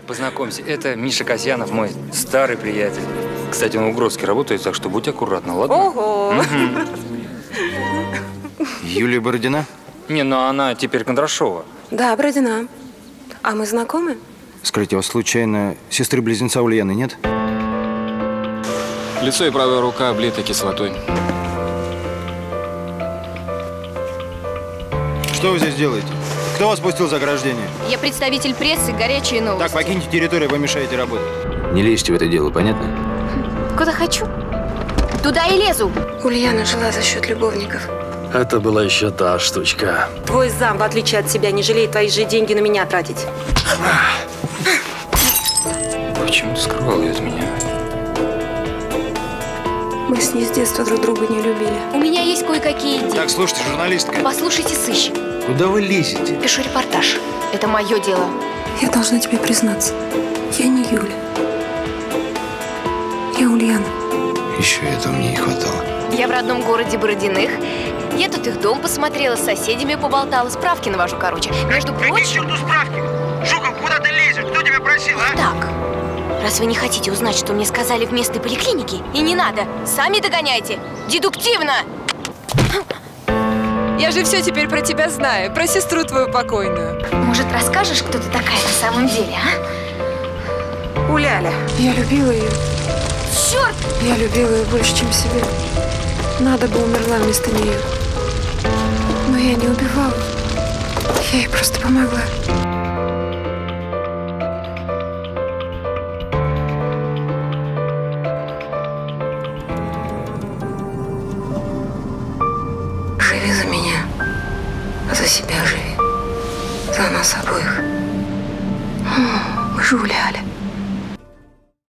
Познакомься, это Миша Касьянов, мой старый приятель. Кстати, он в Угрозске работает, так что будь аккуратна, ладно? Ого! Юлия Бородина? Не, ну она теперь Кондрашова. Да, Бородина. А мы знакомы? Скажите, у вас случайно сестры-близнеца Ульяны нет? Лицо и правая рука облиты кислотой. Что вы здесь делаете? Кто вас пустил за ограждение? Я представитель прессы, горячие новости. Так, покиньте территорию, вы мешаете работать. Не лезьте в это дело, понятно? Куда хочу, туда и лезу. Ульяна жила за счет любовников. Это была еще та штучка. Твой зам, в отличие от тебя, не жалеет твои же деньги на меня тратить. Почему ты скрывал ее от меня? Мы с ней с детства друг друга не любили. У меня есть кое-какие идеи. Так, слушайте, журналистка. Послушайте, сыщик. Куда вы лезете? Пишу репортаж. Это мое дело. Я должна тебе признаться. Я не Юля. Я Ульяна. Еще этого мне не хватало. Я в родном городе Бородиных. Я тут их дом посмотрела, с соседями поболтала, справки навожу, короче. Между прочим... Какие к черту справки? Жуков, куда ты лезешь? Кто тебя просил, а? Так, раз вы не хотите узнать, что мне сказали в местной поликлинике, и не надо, сами догоняйте. Дедуктивно! Я же все теперь про тебя знаю, про сестру твою покойную. Может, расскажешь, кто ты такая на самом деле, а? Уляля. Я любила ее. Черт! Я любила ее больше, чем себя. Надо бы умерла вместо нее. Но я не убивала. Я ей просто помогла. Живи за меня. За себя живи. За нас обоих. Мы же Уляля.